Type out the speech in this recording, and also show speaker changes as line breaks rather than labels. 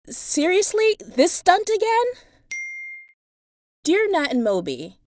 Seriously? This stunt again? Dear Nat and Moby,